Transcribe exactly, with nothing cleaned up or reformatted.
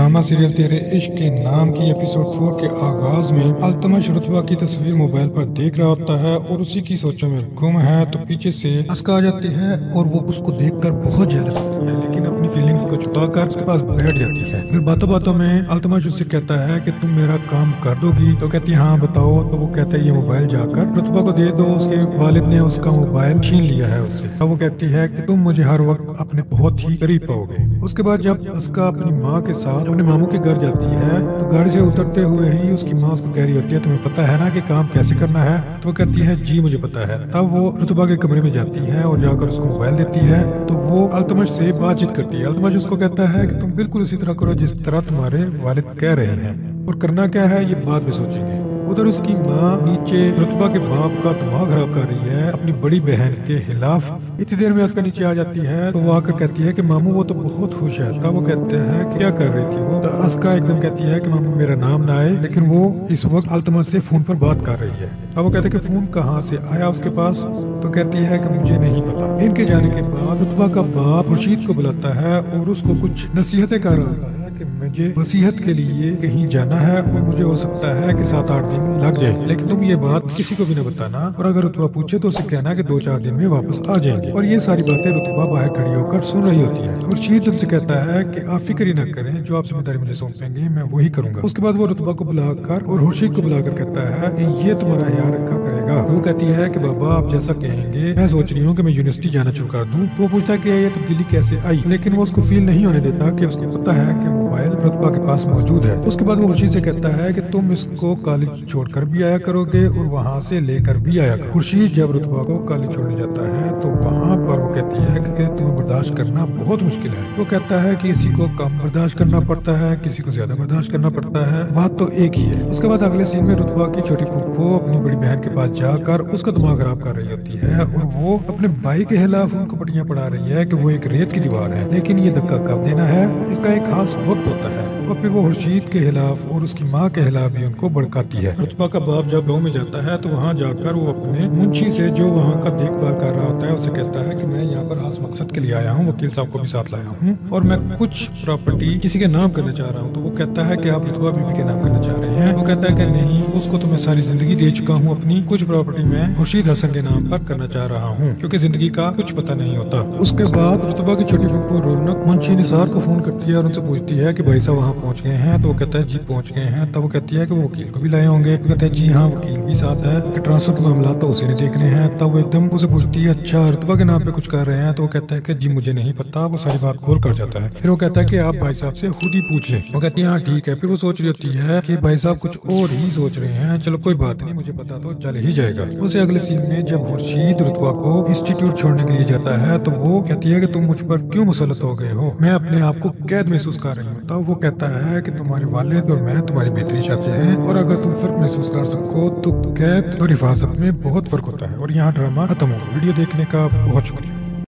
Drama serial तेरे इश्क के नाम की एपिसोड फोर के आगाज में अल्तमश रुतबा की तस्वीर मोबाइल पर देख रहा होता है और उसी की सोचों में गुम है तो पीछे से अस्का आ जाती है और वो उसको देखकर बहुत जेलस होती है, लेकिन अपनी फीलिंग्स को छुपाकर उसके पास बैठ जाती है। फिर बातों बातों में अल्तमश उससे कहता है कि तुम मेरा काम कर दोगी, तो कहती है हाँ बताओ। तो वो कहता है ये मोबाइल जाकर रुतबा को दे दो, उसके वालिद ने उसका मोबाइल छीन लिया है उससे। तो वो कहती है कि तुम मुझे हर वक्त अपने बहुत ही करीब पाओगे। उसके बाद जब अस्का अपनी माँ के साथ अपने मामू के घर जाती है तो गाड़ी से उतरते हुए ही उसकी माँ उसको कह रही होती है तुम्हें पता है ना कि काम कैसे करना है। तो वो कहती है जी मुझे पता है। तब वो रुतबा के कमरे में जाती है और जाकर उसको मोबाइल देती है तो वो अल्तमश से बातचीत करती है। अल्तमश उसको कहता है कि तुम बिल्कुल उसी तरह करो जिस तरह तुम्हारे वालिद कह रहे हैं, और करना क्या है ये बाद में सोचेंगे। उधर उसकी माँ नीचे रुतबा के बाप का दिमाग खराब कर रही है अपनी बड़ी बहन के खिलाफ। इतनी देर में उसका नीचे आ जाती है तो वो आकर कहती है कि मामू वो तो बहुत खुश है। तब वो कहते हैं कि क्या कर रही थी वो। तो अस्का एकदम कहती है कि मामू मेरा नाम ना आए, लेकिन वो इस वक्त अल्तमश से फोन पर बात कर रही है। अब वो कहते हैं कि फोन कहाँ से आया उसके पास। तो कहती है कि मुझे नहीं पता। इनके जाने के बाद रुतबा का बाप खुर्शीद को बुलाता है और उसको कुछ नसीहतें कर रहा है कि मुझे वसीयत के लिए कहीं जाना है और मुझे हो सकता है कि सात आठ दिन लग जाए, लेकिन तुम ये बात किसी को भी न बताना, और अगर रुतबा पूछे तो उसे कहना कि दो चार दिन में वापस आ जाएंगे। और ये सारी बातें रुतबा बाहर खड़ी होकर सुन रही होती है। खुर्शीद उनसे कहता है कि आप फिक्र ही न करें, जो आप जिम्मेदारी मुझे सौंपेंगे मैं वही करूंगा। उसके बाद वो रुतबा को बुलाकर और खुर्शीद को बुलाकर कहता है कि ये तुम्हारा ख्याल रखा करेगा। वो कहती है कि बाबा आप जैसा कहेंगे, मैं सोच रही हूँ कि मैं यूनिवर्सिटी जाना शुरू कर दूँ। तो वो पूछता है कि ये तब्दीली कैसे आई, लेकिन वो उसको फील नहीं होने देता कि उसको पता है कि मोबाइल रुतबा के पास मौजूद है। उसके बाद वो खुर्शीद से कहता है कि तुम इसको कॉलेज छोड़कर भी आया करोगे और वहाँ से लेकर भी आया करो। खुर्शीद जब रुतबा को कॉलेज छोड़ने जाता है तो वहाँ पर वो कहती है कि तुम्हें बर्दाश्त करना बहुत मुश्किल है। वो कहता है कि किसी को कम बर्दाश्त करना पड़ता है, किसी को ज्यादा बर्दाश्त करना पड़ता है, बात तो एक ही है। उसके बाद अगले सीन में रुतबा की छोटी फूफो अपनी बड़ी बहन के पास जाकर उसका दिमाग खराब कर रही होती है और वो अपने भाई के खिलाफ उनको पटियां पढ़ा रही है कि वो एक रेत की दीवार है, लेकिन ये धक्का कब देना है इसका एक खास वक्त होता है। और फिर वो खुर्शीद के खिलाफ और उसकी माँ के खिलाफ भी उनको भड़काती है। रुतबा का बाप जब गाँव में जाता है तो वहाँ जाकर वो अपने मुंशी से जो वहाँ का देखभाल कर रहा होता है उसे कहता है कि मैं यहाँ पर खास मकसद के लिए आया हूँ, वकील साहब को भी साथ लाया हूँ और मैं कुछ प्रॉपर्टी किसी के नाम करना चाह रहा हूँ। तो वो कहता है कि आप रुतबा बीबी के नाम करना चाह रहे हैं। वो कहता है कि नहीं, उसको तो मैं सारी जिंदगी दे चुका हूँ, अपनी कुछ प्रॉपर्टी मैं खुर्शीद हसन के नाम पर करना चाह रहा हूँ, क्योंकि जिंदगी का कुछ पता नहीं होता। उसके बाद रुतबा की छोटी फूफो रौनक मुंशी निसार को फोन करती है और उनसे पूछती है कि भाई साहब वहाँ पहुँच गए हैं। तो वो कहता है जी पहुंच गए हैं। तब वो कहती है कि वो वकील को भी लाए होंगे। वो कहता है जी हाँ वकील भी साथ है, कि ट्रांसफर के मामला तो उसी ने देखने हैं। तब वो एकदम उसे पूछती है अच्छा रुतबा के नाम पे कुछ कर रहे हैं। तो वो कहता है कि जी मुझे नहीं पता। वो सारी बात खोल कर जाता है। फिर वो कहता है कि आप भाई साहब से खुद ही पूछ लें। वो कहती है हाँ ठीक है। फिर वो सोच रही होती है कि भाई साहब कुछ और ही सोच रहे हैं, चलो कोई बात नहीं, मुझे पता तो चल ही जाएगा। उसे अगले सीन में जब खुर्शीद रुतबा को इंस्टीट्यूट छोड़ने के लिए जाता है तो वो कहती है कि तुम मुझ पर क्यों मुसलत हो गए हो, मैं अपने आप को कैद महसूस कर रही हूँ। तब वो कहता है कि तुम्हारे वालिद और मैं तुम्हारी बेहतरी चाहते हैं, और अगर तुम फर्क महसूस कर सको तो कैद और हिफाजत में बहुत फर्क होता है। और यहाँ ड्रामा खत्म होगा। वीडियो देखने का बहुत शुक्रिया।